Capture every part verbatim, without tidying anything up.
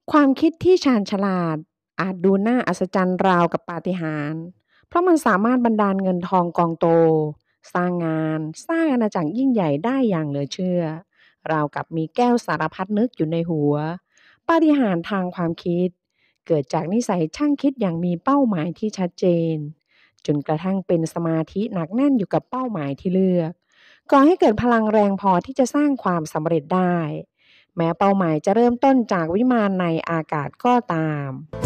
ความคิดที่ชาญฉลาดอาจดูน่าอัศจรรย์ราวกับปาฏิหาริย์เพราะมันสามารถบันดาลเงินทองกองโตสร้างงานสร้างอาณาจักรยิ่งใหญ่ได้อย่างเหลือเชื่อราวกับมีแก้วสารพัดนึกอยู่ในหัวปาฏิหาริย์ทางความคิดเกิดจากนิสัยช่างคิดอย่างมีเป้าหมายที่ชัดเจนจนกระทั่งเป็นสมาธิหนักแน่นอยู่กับเป้าหมายที่เลือกก่อให้เกิดพลังแรงพอที่จะสร้างความสำเร็จได้ แม้เป้าหมายจะเริ่มต้นจากวิมานในอากาศก็ตาม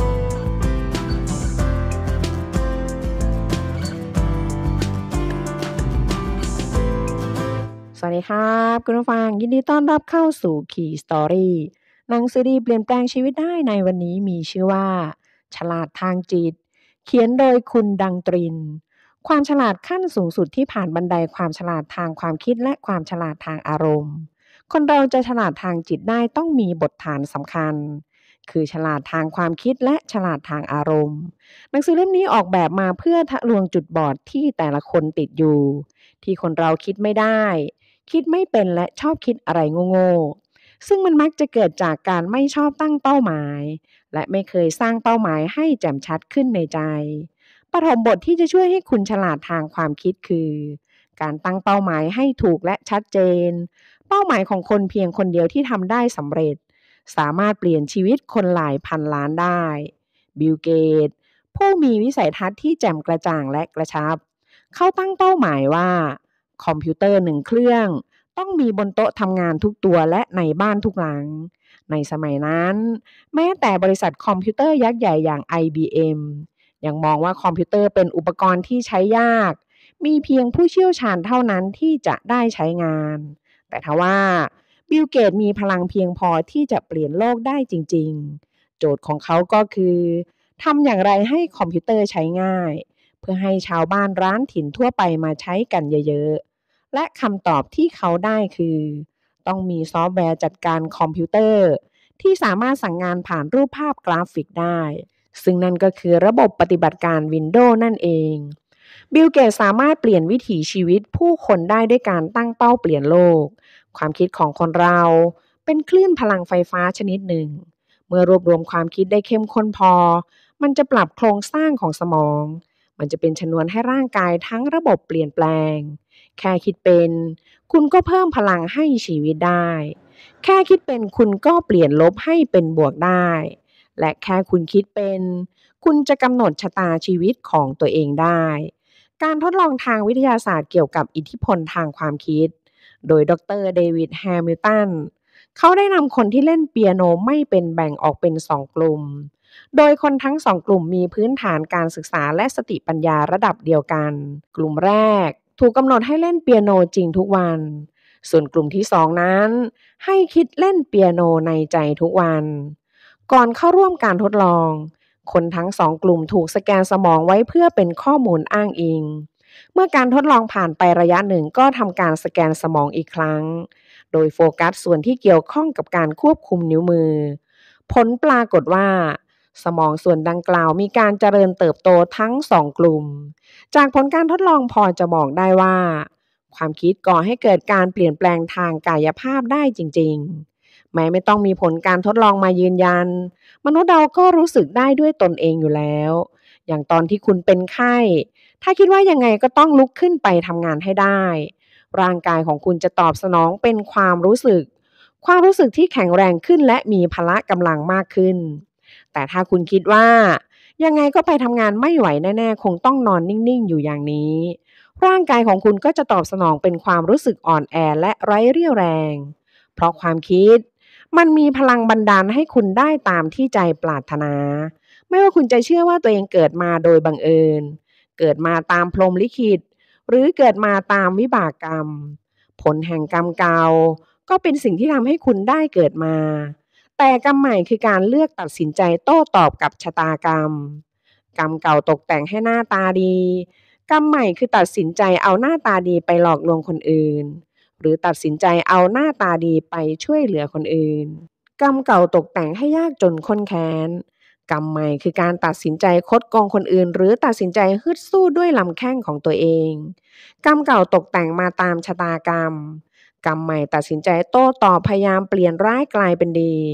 สวัสดีครับคุณผู้ฟังยินดีต้อนรับเข้าสู่ Key Story หนังสือดีเปลี่ยนแปลงชีวิตได้ในวันนี้มีชื่อว่าฉลาดทางจิตเขียนโดยคุณดังตรินความฉลาดขั้นสูงสุดที่ผ่านบันไดความฉลาดทางความคิดและความฉลาดทางอารมณ์คนเราจะฉลาดทางจิตได้ต้องมีบทฐานสำคัญคือฉลาดทางความคิดและฉลาดทางอารมณ์หนังสือเล่มนี้ออกแบบมาเพื่อทะลวงจุดบอดที่แต่ละคนติดอยู่ที่คนเราคิดไม่ได้ คิดไม่เป็นและชอบคิดอะไรโง่ๆซึ่งมันมักจะเกิดจากการไม่ชอบตั้งเป้าหมายและไม่เคยสร้างเป้าหมายให้แจ่มชัดขึ้นในใจปฐมบทที่จะช่วยให้คุณฉลาดทางความคิดคือการตั้งเป้าหมายให้ถูกและชัดเจนเป้าหมายของคนเพียงคนเดียวที่ทำได้สำเร็จสามารถเปลี่ยนชีวิตคนหลายพันล้านได้บิลเกตผู้มีวิสัยทัศน์ที่แจ่มกระจ่างและกระชับเขาตั้งเป้าหมายว่าคอมพิวเตอร์หนึ่งเครื่อง ต้องมีบนโต๊ะทำงานทุกตัวและในบ้านทุกหลัง ในสมัยนั้นแม้แต่บริษัทคอมพิวเตอร์ยักษ์ใหญ่อย่าง ไอ บี เอ็ม ยังมองว่าคอมพิวเตอร์เป็นอุปกรณ์ที่ใช้ยาก มีเพียงผู้เชี่ยวชาญเท่านั้นที่จะได้ใช้งาน แต่ทว่าบิลเกตมีพลังเพียงพอที่จะเปลี่ยนโลกได้จริงๆ โจทย์ของเขาก็คือทำอย่างไรให้คอมพิวเตอร์ใช้ง่ายเพื่อให้ชาวบ้านร้านถิ่นทั่วไปมาใช้กันเยอะๆ และคำตอบที่เขาได้คือต้องมีซอฟต์แวร์จัดการคอมพิวเตอร์ที่สามารถสั่งงานผ่านรูปภาพกราฟิกได้ซึ่งนั่นก็คือระบบปฏิบัติการ Windows นั่นเองบิลเกตสามารถเปลี่ยนวิถีชีวิตผู้คนได้ด้วยการตั้งเป้าเปลี่ยนโลกความคิดของคนเราเป็นคลื่นพลังไฟฟ้าชนิดหนึ่งเมื่อรวบรวมความคิดได้เข้มข้นพอมันจะปรับโครงสร้างของสมองมันจะเป็นชนวนให้ร่างกายทั้งระบบเปลี่ยนแปลง แค่คิดเป็นคุณก็เพิ่มพลังให้ชีวิตได้แค่คิดเป็นคุณก็เปลี่ยนลบให้เป็นบวกได้และแค่คุณคิดเป็นคุณจะกำหนดชะตาชีวิตของตัวเองได้การทดลองทางวิทยาศาสตร์เกี่ยวกับอิทธิพลทางความคิดโดยดรเดวิดแฮมิลตันเขาได้นำคนที่เล่นเปียโนไม่เป็นแบ่งออกเป็นสองกลุ่มโดยคนทั้งสองกลุ่มมีพื้นฐานการศึกษาและสติปัญญาระดับเดียวกันกลุ่มแรก ถูกกำหนดให้เล่นเปียโนจริงทุกวัน ส่วนกลุ่มที่สองนั้นให้คิดเล่นเปียโนในใจทุกวัน ก่อนเข้าร่วมการทดลอง คนทั้งสองกลุ่มถูกสแกนสมองไว้เพื่อเป็นข้อมูลอ้างอิง เมื่อการทดลองผ่านไประยะหนึ่งก็ทำการสแกนสมองอีกครั้ง โดยโฟกัสส่วนที่เกี่ยวข้องกับการควบคุมนิ้วมือ ผลปรากฏว่าสมองส่วนดังกล่าวมีการเจริญเติบโตทั้งสองกลุ่ม จากผลการทดลองพอจะบอกได้ว่าความคิดก่อให้เกิดการเปลี่ยนแปลงทางกายภาพได้จริงๆแม้ไม่ต้องมีผลการทดลองมายืนยันมนุษย์เราก็รู้สึกได้ด้วยตนเองอยู่แล้วอย่างตอนที่คุณเป็นไข้ถ้าคิดว่ายังไงก็ต้องลุกขึ้นไปทำงานให้ได้ร่างกายของคุณจะตอบสนองเป็นความรู้สึกความรู้สึกที่แข็งแรงขึ้นและมีพละกำลังมากขึ้นแต่ถ้าคุณคิดว่า ยังไงก็ไปทำงานไม่ไหวแน่ๆคงต้องนอนนิ่งๆอยู่อย่างนี้ร่างกายของคุณก็จะตอบสนองเป็นความรู้สึกอ่อนแอและไร้เรี่ยวแรงเพราะความคิดมันมีพลังบันดาลให้คุณได้ตามที่ใจปรารถนาไม่ว่าคุณจะเชื่อว่าตัวเองเกิดมาโดยบังเอิญเกิดมาตามพรหมลิขิตหรือเกิดมาตามวิบากกรรมผลแห่งกรรมเก่าก็เป็นสิ่งที่ทำให้คุณได้เกิดมา แต่กรรมใหม่คือการเลือกตัดสินใจโต้ตอบกับชะตากรรมกรรมเก่าตกแต่งให้หน้าตาดีกรรมใหม่คือตัดสินใจเอาหน้าตาดีไปหลอกลวงคนอื่นหรือตัดสินใจเอาหน้าตาดีไปช่วยเหลือคนอื่นกรรมเก่าตกแต่งให้ยากจนข้นแค้นกรรมใหม่คือการตัดสินใจคดโกงคนอื่นหรือตัดสินใจฮึดสู้ด้วยลำแข้งของตัวเองกรรมเก่าตกแต่งมาตามชะตากรรมกรรมใหม่ตัดสินใจโต้ตอบพยายามเปลี่ยนร้ายกลายเป็นดี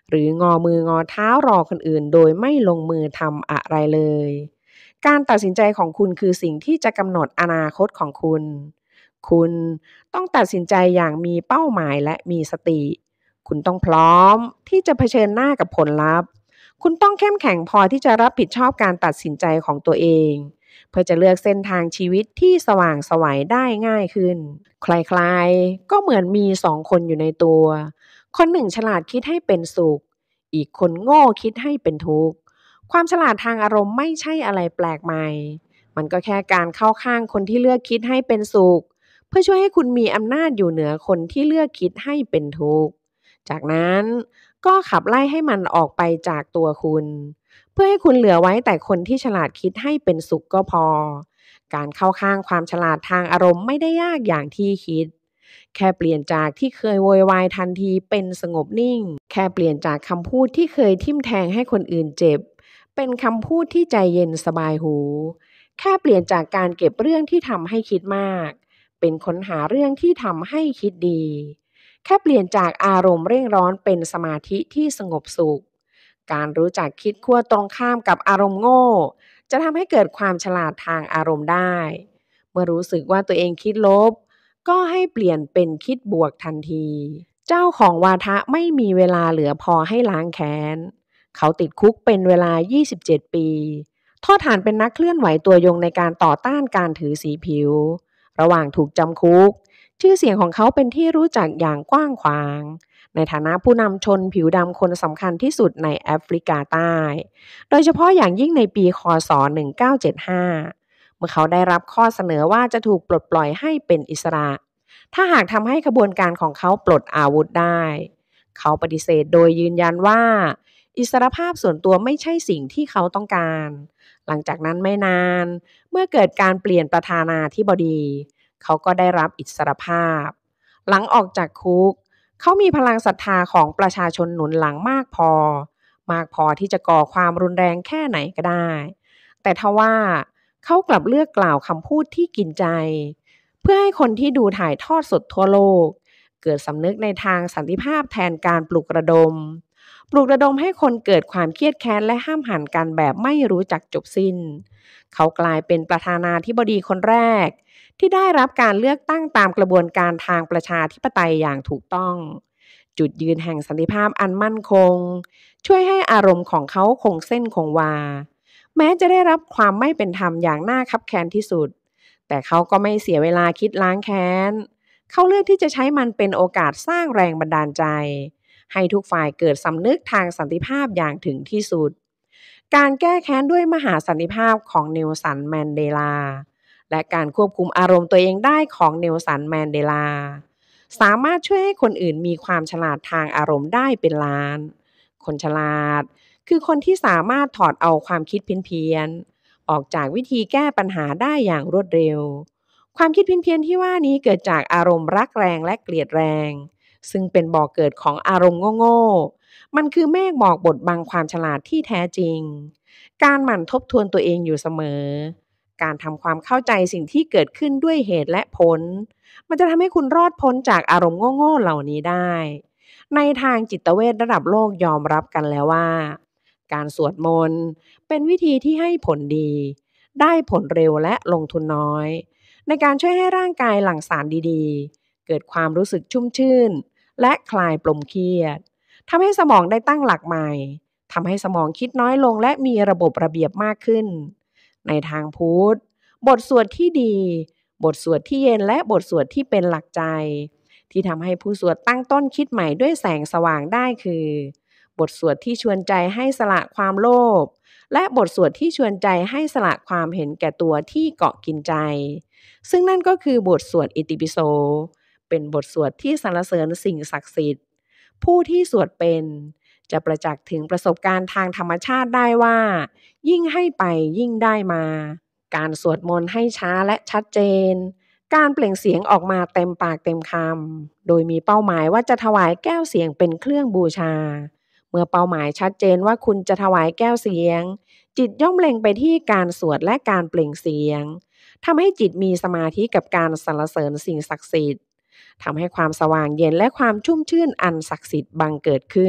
หรืองอมืองอเท้ารอคนอื่นโดยไม่ลงมือทำอะไรเลยการตัดสินใจของคุณคือสิ่งที่จะกำหนดอนาคตของคุณคุณต้องตัดสินใจอย่างมีเป้าหมายและมีสติคุณต้องพร้อมที่จะเผชิญหน้ากับผลลัพธ์คุณต้องเข้มแข็งพอที่จะรับผิดชอบการตัดสินใจของตัวเองเพื่อจะเลือกเส้นทางชีวิตที่สว่างไสวได้ง่ายขึ้นใครๆก็เหมือนมีสองคนอยู่ในตัวคนหนึ่งฉลาดคิดให้เป็นสุขอีกคนโง่คิดให้เป็นทุกข์ความฉลาดทางอารมณ์ไม่ใช่อะไรแปลกใหม่มันก็แค่การเข้าข้างคนที่เลือกคิดให้เป็นสุขเพื่อช่วยให้คุณมีอำนาจอยู่เหนือคนที่เลือกคิดให้เป็นทุกข์จากนั้นก็ขับไล่ให้มันออกไปจากตัวคุณเพื่อให้คุณเหลือไว้แต่คนที่ฉลาดคิดให้เป็นสุขก็พอการเข้าข้างความฉลาดทางอารมณ์ไม่ได้ยากอย่างที่คิดแค่เปลี่ยนจากที่เคยโวยวายทันทีเป็นสงบนิ่งแค่เปลี่ยนจากคำพูดที่เคยทิ่มแทงให้คนอื่นเจ็บเป็นคำพูดที่ใจเย็นสบายหูแค่เปลี่ยนจากการเก็บเรื่องที่ทำให้คิดมากเป็นค้นหาเรื่องที่ทำให้คิดดีแค่เปลี่ยนจากอารมณ์เร่งร้อนเป็นสมาธิที่สงบสุขการรู้จักคิดขั้วตรงข้ามกับอารมณ์โง่จะทำให้เกิดความฉลาดทางอารมณ์ได้เมื่อรู้สึกว่าตัวเองคิดลบก็ให้เปลี่ยนเป็นคิดบวกทันทีเจ้าของวาทะไม่มีเวลาเหลือพอให้ล้างแค้นเขาติดคุกเป็นเวลายี่สิบเจ็ดปีโทษฐานเป็นนักเคลื่อนไหวตัวยงในการต่อต้านการถือสีผิวระหว่างถูกจำคุกชื่อเสียงของเขาเป็นที่รู้จักอย่างกว้างขวางในฐานะผู้นำชนผิวดำคนสำคัญที่สุดในแอฟริกาใต้โดยเฉพาะอย่างยิ่งในปีค.ศ. หนึ่งพันเก้าร้อยเจ็ดสิบห้าเมื่อเขาได้รับข้อเสนอว่าจะถูกปลดปล่อยให้เป็นอิสระถ้าหากทำให้ขบวนการของเขาปลดอาวุธได้เขาปฏิเสธโดยยืนยันว่าอิสรภาพส่วนตัวไม่ใช่สิ่งที่เขาต้องการหลังจากนั้นไม่นานเมื่อเกิดการเปลี่ยนประธานาธิบดีเขาก็ได้รับอิสรภาพหลังออกจากคุกเขามีพลังศรัทธาของประชาชนหนุนหลังมากพอมากพอที่จะก่อความรุนแรงแค่ไหนก็ได้แต่ทว่าเขากลับเลือกกล่าวคำพูดที่กินใจเพื่อให้คนที่ดูถ่ายทอดสดทั่วโลกเกิดสำนึกในทางสันติภาพแทนการปลุกระดมปลุกระดมให้คนเกิดความเครียดแค้นและห้ามหันกันแบบไม่รู้จักจบสิ้นเขากลายเป็นประธานาธิบดีคนแรกที่ได้รับการเลือกตั้งตามกระบวนการทางประชาธิปไตยอย่างถูกต้องจุดยืนแห่งสันติภาพอันมั่นคงช่วยให้อารมณ์ของเขาคงเส้นคงวาแม้จะได้รับความไม่เป็นธรรมอย่างน่าคับแค้นที่สุดแต่เขาก็ไม่เสียเวลาคิดล้างแค้นเขาเลือกที่จะใช้มันเป็นโอกาสสร้างแรงบันดาลใจให้ทุกฝ่ายเกิดสำนึกทางสันติภาพอย่างถึงที่สุดการแก้แค้นด้วยมหาสันติภาพของเนลสันแมนเดลาและการควบคุมอารมณ์ตัวเองได้ของเนลสันแมนเดลาสามารถช่วยให้คนอื่นมีความฉลาดทางอารมณ์ได้เป็นล้านคนฉลาดคือคนที่สามารถถอดเอาความคิดเพี้ยนๆออกจากวิธีแก้ปัญหาได้อย่างรวดเร็วความคิดเพี้ยนๆที่ว่านี้เกิดจากอารมณ์รักแรงและเกลียดแรงซึ่งเป็นบ่อกเกิดของอารมณ์โง่ๆมันคือเมฆหมอกบดบังความฉลาดที่แท้จริงการหมั่นทบทวนตัวเองอยู่เสมอการทำความเข้าใจสิ่งที่เกิดขึ้นด้วยเหตุและผลมันจะทำให้คุณรอดพ้นจากอารมณ์โง่ๆเหล่านี้ได้ในทางจิตเวชระดับโลกยอมรับกันแล้วว่าการสวดมนต์เป็นวิธีที่ให้ผลดีได้ผลเร็วและลงทุนน้อยในการช่วยให้ร่างกายหลั่งสารดีๆเกิดความรู้สึกชุ่มชื่นและคลายปลงเครียดทำให้สมองได้ตั้งหลักใหม่ทำให้สมองคิดน้อยลงและมีระบบระเบียบมากขึ้นในทางพุทธบทสวดที่ดีบทสวดที่เย็นและบทสวดที่เป็นหลักใจที่ทำให้ผู้สวดตั้งต้นคิดใหม่ด้วยแสงสว่างได้คือบทสวดที่ชวนใจให้สละความโลภและบทสวดที่ชวนใจให้สละความเห็นแก่ตัวที่เกาะกินใจซึ่งนั่นก็คือบทสวดอิติปิโสเป็นบทสวดที่สรรเสริญสิ่งศักดิ์สิทธิ์ผู้ที่สวดเป็นจะประจักษ์ถึงประสบการณ์ทางธรรมชาติได้ว่ายิ่งให้ไปยิ่งได้มาการสวดมนต์ให้ช้าและชัดเจนการเปล่งเสียงออกมาเต็มปากเต็มคำโดยมีเป้าหมายว่าจะถวายแก้วเสียงเป็นเครื่องบูชาเมื่อเป้าหมายชัดเจนว่าคุณจะถวายแก้วเสียงจิตย่อมเล็งไปที่การสวดและการเปล่งเสียงทำให้จิตมีสมาธิกับการสรรเสริญสิ่งศักดิ์สิทธิ์ทำให้ความสว่างเย็นและความชุ่มชื่นอันศักดิ์สิทธิ์บังเกิดขึ้น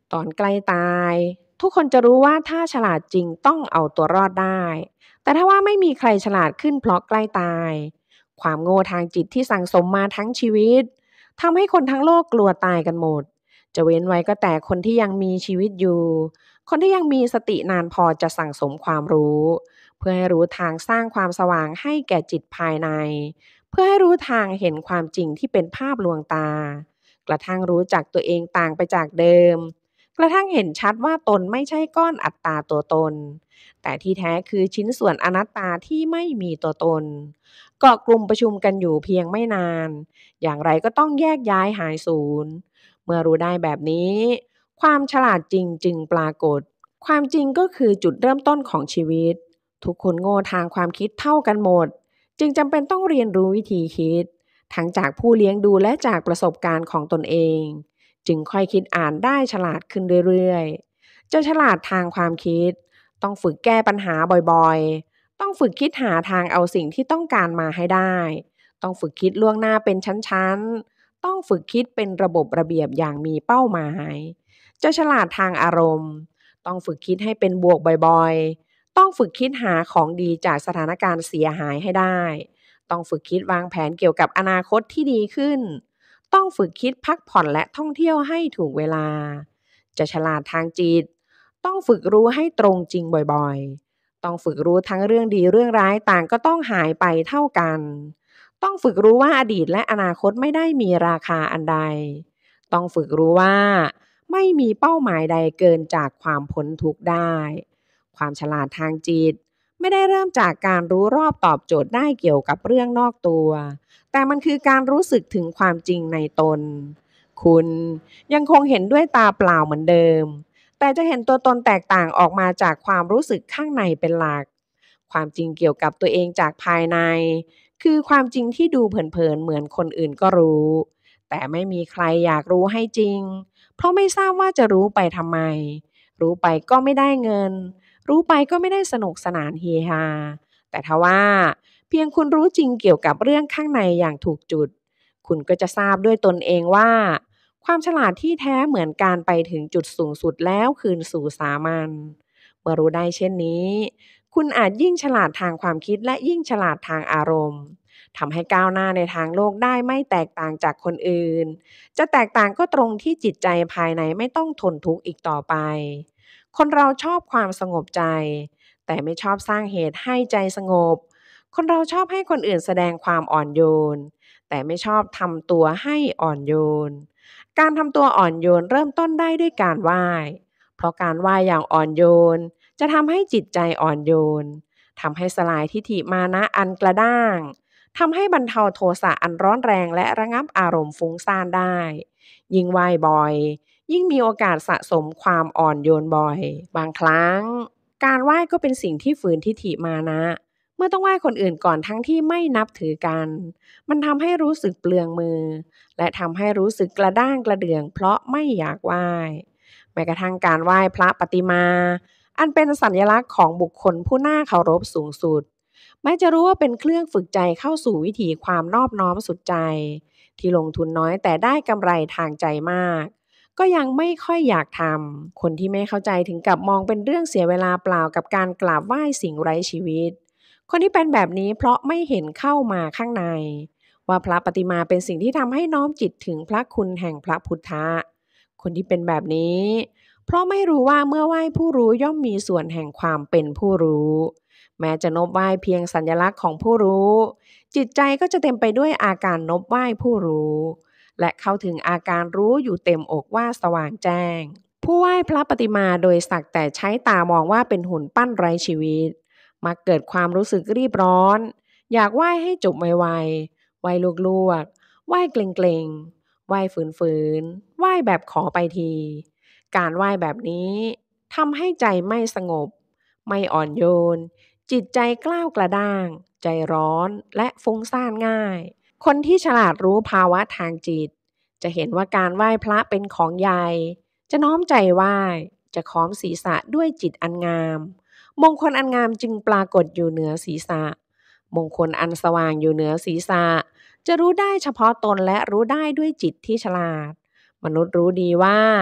ตอนใกล้ตายทุกคนจะรู้ว่าถ้าฉลาดจริงต้องเอาตัวรอดได้แต่ถ้าว่าไม่มีใครฉลาดขึ้นเพราะใกล้ตายความโง่ทางจิตที่สั่งสมมาทั้งชีวิตทำให้คนทั้งโลกกลัวตายกันหมดจะเว้นไว้ก็แต่คนที่ยังมีชีวิตอยู่คนที่ยังมีสตินานพอจะสั่งสมความรู้เพื่อให้รู้ทางสร้างความสว่างให้แก่จิตภายในเพื่อให้รู้ทางเห็นความจริงที่เป็นภาพลวงตากระทั่งรู้จักตัวเองต่างไปจากเดิมกระทั่งเห็นชัดว่าตนไม่ใช่ก้อนอัตตาตัวตนแต่ที่แท้คือชิ้นส่วนอนัตตาที่ไม่มีตัวตนเกาะกลุ่มประชุมกันอยู่เพียงไม่นานอย่างไรก็ต้องแยกย้ายหายสูญเมื่อรู้ได้แบบนี้ความฉลาดจริงจึงปรากฏความจริงก็คือจุดเริ่มต้นของชีวิตทุกคนโง่ทางความคิดเท่ากันหมดจึงจำเป็นต้องเรียนรู้วิธีคิดทั้งจากผู้เลี้ยงดูและจากประสบการณ์ของตนเองจึงค่อยคิดอ่านได้ฉลาดขึ้นเรื่อยๆจะฉลาดทางความคิดต้องฝึกแก้ปัญหาบ่อยๆต้องฝึกคิดหาทางเอาสิ่งที่ต้องการมาให้ได้ต้องฝึกคิดล่วงหน้าเป็นชั้นๆต้องฝึกคิดเป็นระบบระเบียบอย่างมีเป้าหมายจะฉลาดทางอารมณ์ต้องฝึกคิดให้เป็นบวกบ่อยๆต้องฝึกคิดหาของดีจากสถานการณ์เสียหายให้ได้ต้องฝึกคิดวางแผนเกี่ยวกับอนาคตที่ดีขึ้นต้องฝึกคิดพักผ่อนและท่องเที่ยวให้ถูกเวลาจะฉลาดทางจิตต้องฝึกรู้ให้ตรงจริงบ่อยๆต้องฝึกรู้ทั้งเรื่องดีเรื่องร้ายต่างก็ต้องหายไปเท่ากันต้องฝึกรู้ว่าอดีตและอนาคตไม่ได้มีราคาอันใดต้องฝึกรู้ว่าไม่มีเป้าหมายใดเกินจากความพ้นทุกข์ได้ความฉลาดทางจิตไม่ได้เริ่มจากการรู้รอบตอบโจทย์ได้เกี่ยวกับเรื่องนอกตัวแต่มันคือการรู้สึกถึงความจริงในตนคุณยังคงเห็นด้วยตาเปล่าเหมือนเดิมแต่จะเห็นตัวตนแตกต่างออกมาจากความรู้สึกข้างในเป็นหลักความจริงเกี่ยวกับตัวเองจากภายในคือความจริงที่ดูเผินๆเหมือนคนอื่นก็รู้แต่ไม่มีใครอยากรู้ให้จริงเพราะไม่ทราบว่าจะรู้ไปทำไมรู้ไปก็ไม่ได้เงินรู้ไปก็ไม่ได้สนุกสนานเฮฮาแต่ทว่าเพียงคุณรู้จริงเกี่ยวกับเรื่องข้างในอย่างถูกจุดคุณก็จะทราบด้วยตนเองว่าความฉลาดที่แท้เหมือนการไปถึงจุดสูงสุดแล้วคืนสู่สามัญเมื่อรู้ได้เช่นนี้คุณอาจยิ่งฉลาดทางความคิดและยิ่งฉลาดทางอารมณ์ทำให้ก้าวหน้าในทางโลกได้ไม่แตกต่างจากคนอื่นจะแตกต่างก็ตรงที่จิตใจภายในไม่ต้องทนทุกข์อีกต่อไปคนเราชอบความสงบใจแต่ไม่ชอบสร้างเหตุให้ใจสงบคนเราชอบให้คนอื่นแสดงความอ่อนโยนแต่ไม่ชอบทำตัวให้อ่อนโยนการทำตัวอ่อนโยนเริ่มต้นได้ด้วยการไหว้เพราะการไหว้อย่างอ่อนโยนจะทำให้จิตใจอ่อนโยนทำให้สลายทิฐิมานะอันกระด้างทำให้บรรเทาโทสะอันร้อนแรงและระงับอารมณ์ฟุ้งซ่านได้ยิ่งไหว้บ่อยยิ่งมีโอกาสสะสมความอ่อนโยนบ่อยบางครั้งการไหว้ก็เป็นสิ่งที่ฝืนทิฐิมานะเมื่อต้องไหว้คนอื่นก่อนทั้งที่ไม่นับถือกันมันทำให้รู้สึกเปลืองมือและทำให้รู้สึกกระด้างกระเดืองเพราะไม่อยากไหว้แม้กระทั่งการไหว้พระปฏิมาอันเป็นสัญลักษณ์ของบุคคลผู้น่าเคารพสูงสุดแม้จะรู้ว่าเป็นเครื่องฝึกใจเข้าสู่วิถีความนอบน้อมสุดใจที่ลงทุนน้อยแต่ได้กำไรทางใจมากก็ยังไม่ค่อยอยากทำคนที่ไม่เข้าใจถึงกับมองเป็นเรื่องเสียเวลาเปล่ากับการกราบไหว้สิ่งไร้ชีวิตคนที่เป็นแบบนี้เพราะไม่เห็นเข้ามาข้างในว่าพระปฏิมาเป็นสิ่งที่ทำให้น้อมจิตถึงพระคุณแห่งพระพุทธะคนที่เป็นแบบนี้เพราะไม่รู้ว่าเมื่อไหว้ผู้รู้ย่อมมีส่วนแห่งความเป็นผู้รู้แม้จะนบไหว้เพียงสัญลักษณ์ของผู้รู้จิตใจก็จะเต็มไปด้วยอาการนบไหว้ผู้รู้และเข้าถึงอาการรู้อยู่เต็มอกว่าสว่างแจ้งผู้ไหว้พระปฏิมาโดยสักแต่ใช้ตามองว่าเป็นหุ่นปั้นไร้ชีวิตมักเกิดความรู้สึกรีบร้อนอยากไหว้ให้จบไวๆไหว้ลวกๆไหว้เกรงๆไหว้ฝืนๆไหว้แบบขอไปทีการไหว้แบบนี้ทำให้ใจไม่สงบไม่อ่อนโยนจิตใจกล้าวกระด้างใจร้อนและฟุ้งซ่านง่ายคนที่ฉลาดรู้ภาวะทางจิตจะเห็นว่าการไหว้พระเป็นของใหญ่จะน้อมใจไหว้จะค้อมศีรษะด้วยจิตอันงามมงคลอันงามจึงปรากฏอยู่เหนือศีรษะมงคลอันสว่างอยู่เหนือศีรษะจะรู้ได้เฉพาะตนและรู้ได้ด้วยจิตที่ฉลาดมนุษย์รู้ดีว่า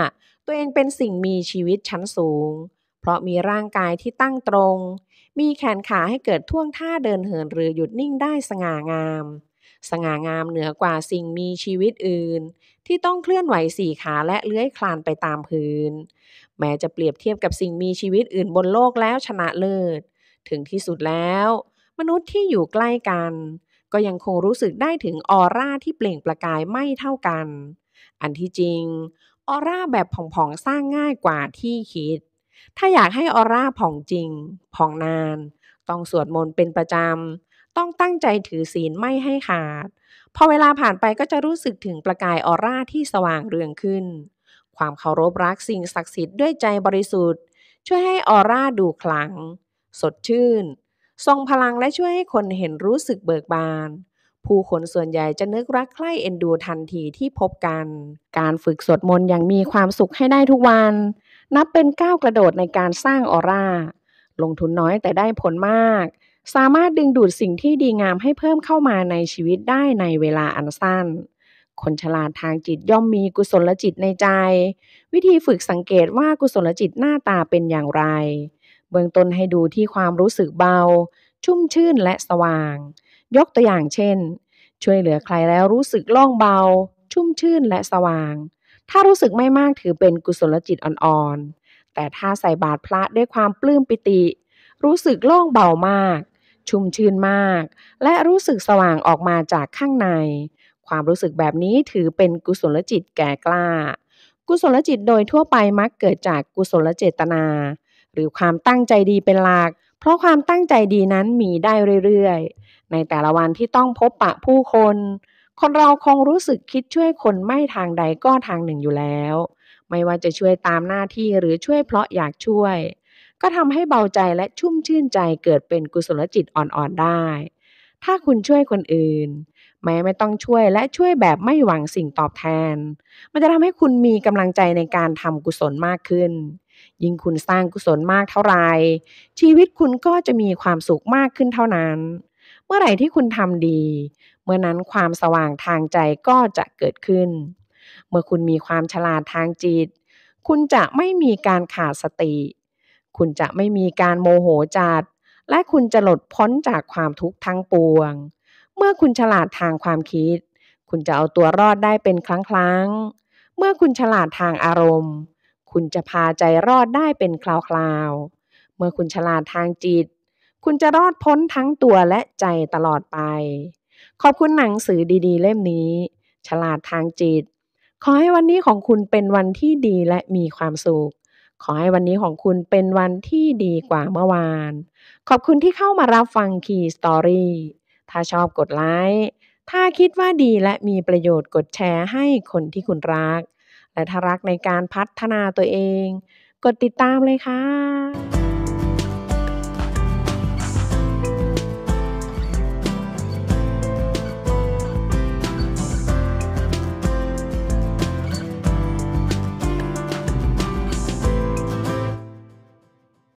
ตัวเองเป็นสิ่งมีชีวิตชั้นสูงเพราะมีร่างกายที่ตั้งตรง มีแขนขาให้เกิดท่วงท่าเดินเหินหรือหยุดนิ่งได้สง่างาม สง่างามเหนือกว่าสิ่งมีชีวิตอื่นที่ต้องเคลื่อนไหวสี่ขาและเลื้อยคลานไปตามพื้น แม้จะเปรียบเทียบกับสิ่งมีชีวิตอื่นบนโลกแล้วชนะเลิศ ถึงที่สุดแล้ว มนุษย์ที่อยู่ใกล้กัน ก็ยังคงรู้สึกได้ถึงออร่าที่เปล่งประกายไม่เท่ากัน อันที่จริง ออร่าแบบผ่องๆสร้างง่ายกว่าที่คิด ถ้าอยากให้ออร่าผ่องจริง ผ่องนาน ต้องสวดมนต์เป็นประจำ ต้องตั้งใจถือศีลไม่ให้ขาด พอเวลาผ่านไปก็จะรู้สึกถึงประกายออร่าที่สว่างเรืองขึ้น ความเคารพรักสิ่งศักดิ์สิทธิ์ด้วยใจบริสุทธิ์ ช่วยให้ออร่าดูขลัง สดชื่น ทรงพลังและช่วยให้คนเห็นรู้สึกเบิกบาน ผู้คนส่วนใหญ่จะนึกรักใคร่เอ็นดูทันทีที่พบกัน การฝึกสวดมนต์อย่างมีความสุขให้ได้ทุกวัน นับเป็นก้าวกระโดดในการสร้างออร่า ลงทุนน้อยแต่ได้ผลมาก สามารถดึงดูดสิ่งที่ดีงามให้เพิ่มเข้ามาในชีวิตได้ในเวลาอันสั้น คนฉลาดทางจิตย่อมมีกุศลจิตในใจ วิธีฝึกสังเกตว่ากุศลจิตหน้าตาเป็นอย่างไร เบื้องต้นให้ดูที่ความรู้สึกเบา ชุ่มชื่นและสว่าง ยกตัวอย่างเช่น ช่วยเหลือใครแล้วรู้สึกโล่งเบา ชุ่มชื่นและสว่าง ถ้ารู้สึกไม่มากถือเป็นกุศลจิตอ่อนๆ แต่ถ้าใส่บาตรพระด้วยความปลื้มปิติ รู้สึกโล่งเบามาก ชุ่มชื่นมาก และรู้สึกสว่างออกมาจากข้างใน ความรู้สึกแบบนี้ถือเป็นกุศลจิตแก่กล้า กุศลจิตโดยทั่วไปมักเกิดจากกุศลเจตนา หรือความตั้งใจดีเป็นหลัก เพราะความตั้งใจดีนั้นมีได้เรื่อยๆ ในแต่ละวันที่ต้องพบปะผู้คน คนเราคงรู้สึกคิดช่วยคนไม่ทางใดก็ทางหนึ่งอยู่แล้ว ไม่ว่าจะช่วยตามหน้าที่หรือช่วยเพราะอยากช่วย ก็ทำให้เบาใจและชุ่มชื่นใจเกิดเป็นกุศลจิตอ่อนๆได้ ถ้าคุณช่วยคนอื่น แม้ไม่ต้องช่วยและช่วยแบบไม่หวังสิ่งตอบแทน มันจะทำให้คุณมีกำลังใจในการทำกุศลมากขึ้น ยิ่งคุณสร้างกุศลมากเท่าไร ชีวิตคุณก็จะมีความสุขมากขึ้นเท่านั้น เมื่อไหร่ที่คุณทำดี เมื่อนั้นความสว่างทางใจก็จะเกิดขึ้น เมื่อคุณมีความฉลาดทางจิต คุณจะไม่มีการขาดสติ คุณจะไม่มีการโมโหจัด และคุณจะหลุดพ้นจากความทุกข์ทั้งปวง เมื่อคุณฉลาดทางความคิด คุณจะเอาตัวรอดได้เป็นครั้งๆ เมื่อคุณฉลาดทางอารมณ์ คุณจะพาใจรอดได้เป็นคราวๆ เมื่อคุณฉลาดทางจิต คุณจะรอดพ้นทั้งตัวและใจตลอดไป ขอบคุณหนังสือดีๆเล่มนี้ ฉลาดทางจิต ขอให้วันนี้ของคุณเป็นวันที่ดีและมีความสุข ขอให้วันนี้ของคุณเป็นวันที่ดีกว่าเมื่อวาน ขอบคุณที่เข้ามารับฟัง Key Story ถ้าชอบกดไลค์ ถ้าคิดว่าดีและมีประโยชน์กดแชร์ให้คนที่คุณรัก และถ้ารักในการพัฒนาตัวเอง กดติดตามเลยค่ะ